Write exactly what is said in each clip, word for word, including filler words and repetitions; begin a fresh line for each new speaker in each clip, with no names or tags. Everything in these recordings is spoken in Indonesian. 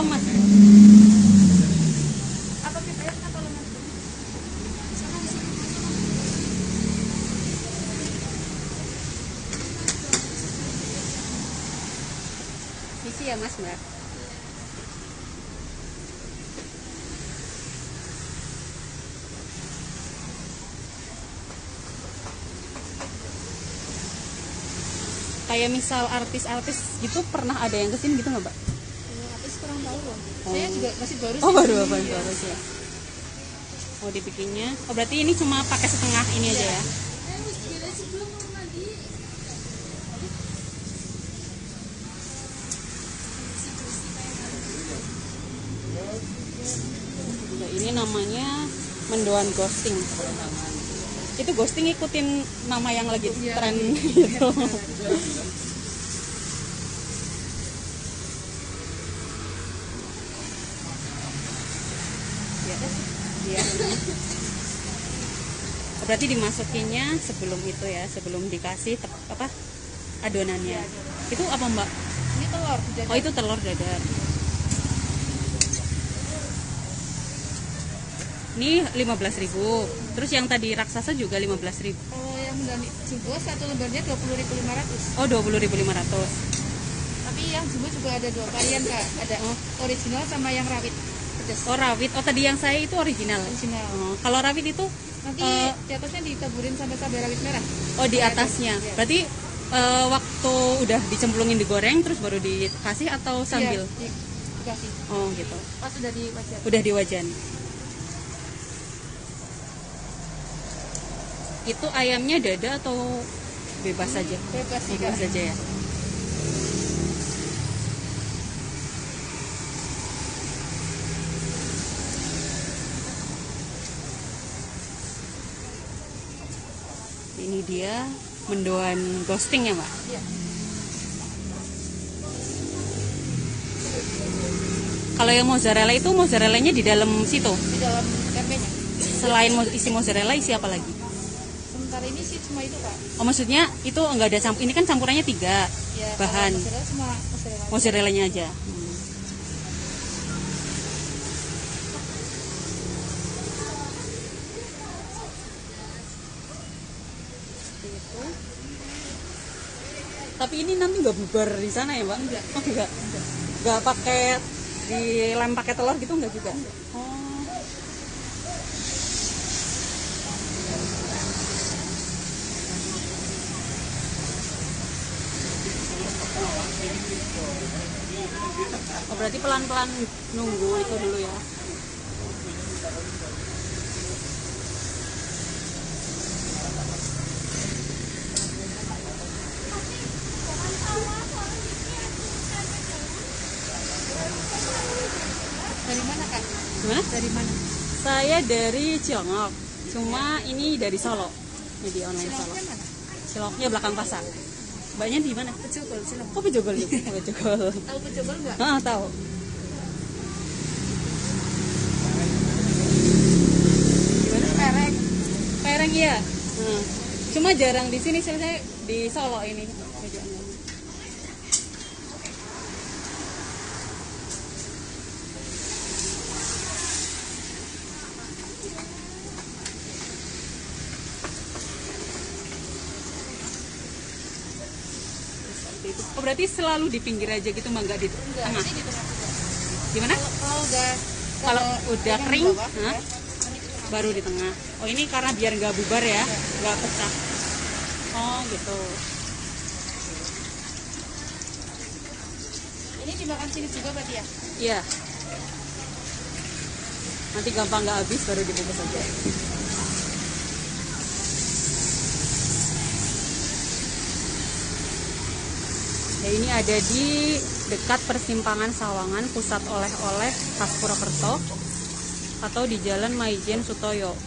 lemas.
Apa kita atau lemas?
Isi ya Mas Mbak. Kayak misal artis-artis gitu pernah ada yang kesini gitu nggak Mbak?
Ya, artis kurang tahu loh.
Oh.
Saya juga masih baru
Oh
sih.
baru apa
Iya.
baru sih ya. Oh dibikinnya. Oh berarti ini cuma pakai setengah ini aja ya? Nah, ini namanya mendoan ghosting. Itu ghosting ikutin nama yang lagi
Iya,
tren
lagi.
gitu. Ya. Iya. Oh, berarti dimasukinnya sebelum itu ya, sebelum dikasih tep, apa adonannya.
Iya,
Itu apa Mbak?
Ini telur. Jadi
Oh itu telur dadar. Ini lima belas ribu. Terus yang tadi raksasa juga lima belas ribu.
kalau yang mendoan jumbo satu lembarnya dua puluh ribu lima ratus.
Oh dua puluh ribu lima ratus.
Tapi yang jumbo juga ada dua varian Kak. Ada
Oh.
original sama yang rawit pedas.
Oh rawit. Oh tadi yang saya itu original.
Original.
Oh, kalau rawit itu
Nanti
eh,
di atasnya ditaburin sampai cabai rawit merah.
oh di
Kayak
atasnya.
gitu, iya.
Berarti eh, waktu udah dicemplungin digoreng terus baru dikasih atau sambil?
Iya, di- dikasih.
Oh gitu.
Pas udah di wajan.
Udah di wajan. Itu ayamnya dada atau bebas saja?
Bebas sih
Bebas
Kak.
saja ya. Ini dia mendoan ghosting ya Mbak.
Iya.
Kalau yang mozzarella itu mozzarellanya di dalam situ.
Di dalam tempenya.
Selain mo- isi mozzarella isi apa lagi?
Sementara ini sih cuma itu Kak.
Oh maksudnya itu enggak ada campur. Ini kan campurannya tiga
Ya,
bahan.
kalau mozzarella cuma mozzarella.
Mozzarellanya aja. Hmm. Seperti itu. Tapi ini nanti nggak bubar di sana ya Mbak?
Enggak.
Oh enggak. Enggak pakai dilem pakai telur gitu enggak juga? Oh. Oh berarti pelan-pelan nunggu itu dulu ya.
Dari mana Kak?
Gimana?
Dari mana?
Saya dari Ciongok. Cuma ini dari Solo. Ini di online Solo.
Ciloknya mana?
Ciloknya belakang pasar. Mbaknya di mana?
Pejogol, cilok.
Oh Pejogol juga. Oh, Pejogol.
Tahu pejogol nggak?
Ah tahu. Gimana?
Pereng.
Pereng ya. Hmm. Cuma jarang di sini sih, saya di Solo ini. Seperti itu. Oh berarti selalu di pinggir aja gitu Mbak, nggak di
Enggak,
tengah?
ini di tengah juga.
Gimana?
Kalau kalau udah
Kalau udah
yang di
kering,
bawah,
hah?
ya, ini di tengah.
Baru di tengah. Oh ini karena biar nggak bubar ya, nggak pecah. Oh gitu.
Ini dimakan sini juga berarti ya?
Iya. Nanti gampang nggak habis baru dibungkus aja. Ya, ini ada di dekat persimpangan Sawangan, pusat oleh-oleh khas Purwokerto, atau di Jalan Maijen Sutoyo.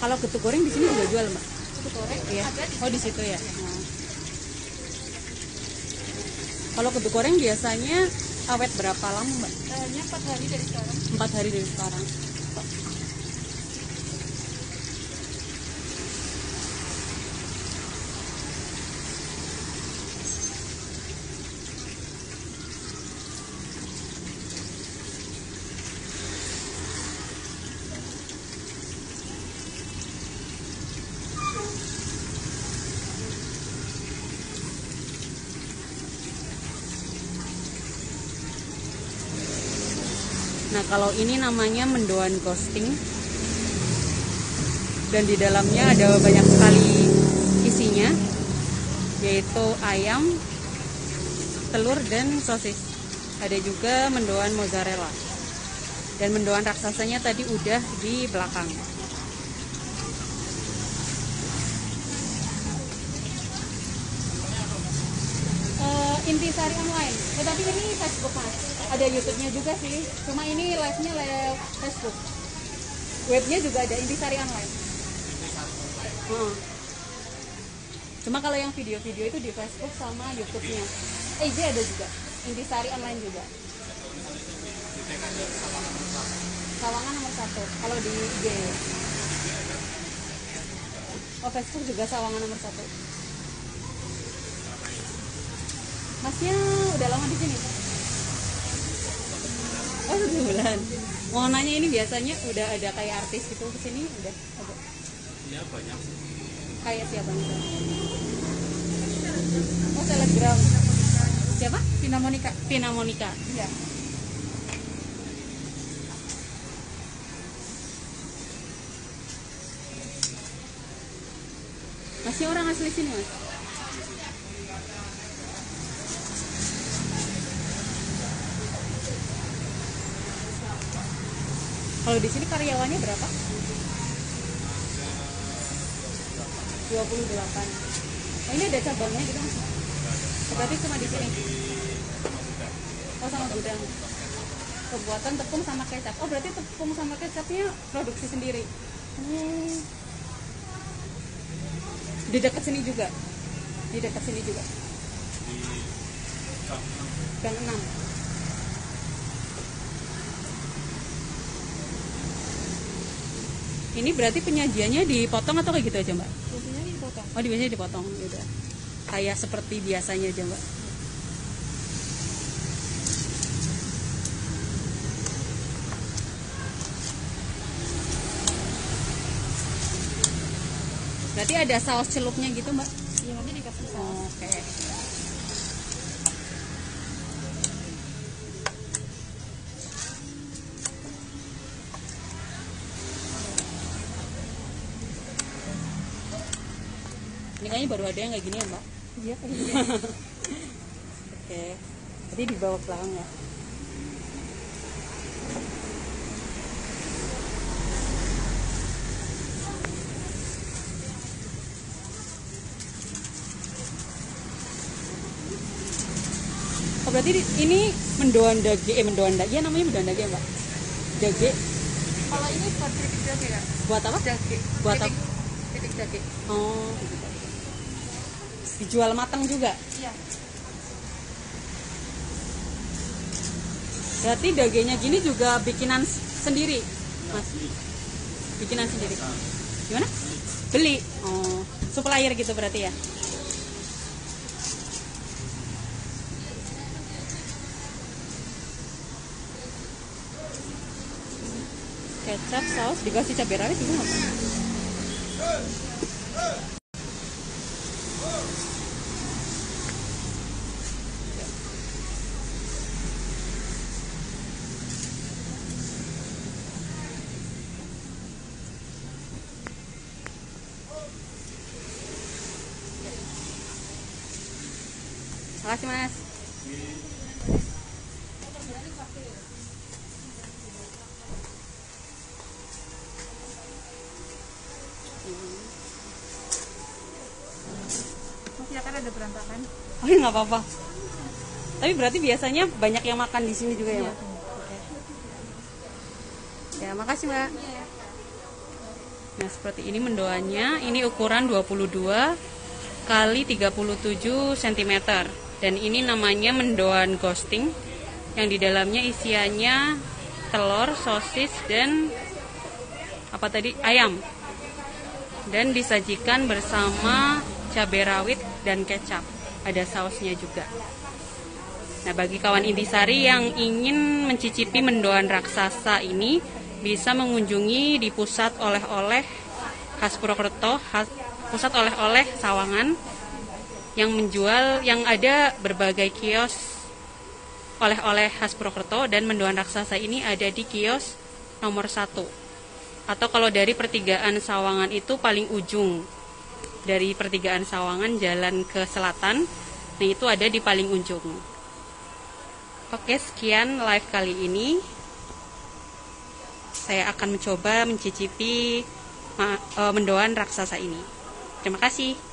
Kalau getuk goreng di sini juga jual, Mbak?
Getuk goreng
Iya.
ada di
Oh, di situ ya. Nah. Kalau getuk goreng biasanya awet berapa lama, Mbak?
hanya empat hari dari sekarang.
Empat hari dari sekarang. Nah, kalau ini namanya mendoan ghosting. Dan di dalamnya ada banyak sekali isinya, yaitu ayam, telur, dan sosis. Ada juga mendoan mozzarella. Dan mendoan raksasanya tadi udah di belakang. Uh, Intisari online. Tetapi ini Facebook, Mas. Ada YouTube-nya juga sih. Cuma ini live-nya live Facebook. Webnya juga ada Intisari online. Hmm. Cuma kalau yang video-video itu di Facebook sama YouTube-nya. Eh, I G ada juga. Intisari online juga. Sawangan nomor satu. Kalau di I G. Oh, Facebook juga Sawangan nomor satu. Masnya udah lama di sini? Oh, sebulan. Mau nanya, ini biasanya udah ada kayak artis gitu ke sini udah ada?
Ya banyak.
Kayak siapa nih? Oh, Telegram. Siapa?
Vina Monica.
Vina Monica.
Iya.
Masih orang asli sini, Mas? Kalau di sini karyawannya berapa? dua puluh delapan. Oh, ini ada cabangnya gitu, Mas? Berarti cuma di sini. Oh, sama gudang. Pembuatan tepung sama kecap. Oh, berarti tepung sama kecapnya produksi sendiri. Hmm. Di dekat sini juga. Di dekat sini juga. Gang enam. Ini berarti penyajiannya dipotong atau kayak gitu aja, Mbak?
Biasanya dipotong.
Oh, di biasanya dipotong, udah. Kayak seperti biasanya aja, Mbak. Berarti ada saus celupnya gitu, Mbak?
Iya, nanti dikasih saus.
Oh, oke. Okay. Ini kayaknya baru ada yang kayak gini ya, Mbak?
Iya, kayak gitu.
Oke. Jadi dibawa ke belakang ya. Oh, berarti ini mendoan dage, eh mendoan dage, ya namanya mendoan dage, Mbak? Dage.
Kalau ini buat keripik dage ya?
Buat apa?
Dage.
Buat apa?
Keripik dage.
Oh, gitu. Dijual matang juga.
Iya.
Berarti dagenya gini juga bikinan sendiri, Mas? Bikinan sendiri. Gimana? Beli. Oh, supplier gitu berarti ya? Kecap, saus, dikasih cabai rawit juga nggak apa? Makasih, Mas.
Masih akan ada berantakan.
Oh, ya nggak apa-apa. Tapi berarti biasanya banyak yang makan di sini juga ya,
Iya.
Mbak? Oke. Ya, makasih, Mbak.
Iya.
Nah, seperti ini mendoannya. Ini ukuran dua puluh dua kali tiga puluh tujuh sentimeter. Dan ini namanya mendoan ghosting, yang di dalamnya isiannya telur, sosis, dan apa tadi? Ayam. Dan disajikan bersama cabai rawit dan kecap. Ada sausnya juga. Nah, bagi kawan intisari yang ingin mencicipi mendoan raksasa ini, bisa mengunjungi di pusat oleh-oleh khas Purwokerto, pusat oleh-oleh Sawangan, yang menjual, yang ada berbagai kios oleh-oleh khas Purwokerto, dan mendoan raksasa ini ada di kios nomor satu. Atau kalau dari pertigaan Sawangan itu paling ujung, dari pertigaan Sawangan jalan ke selatan, nah itu ada di paling ujung. Oke, sekian live kali ini. Saya akan mencoba mencicipi mendoan raksasa ini. Terima kasih.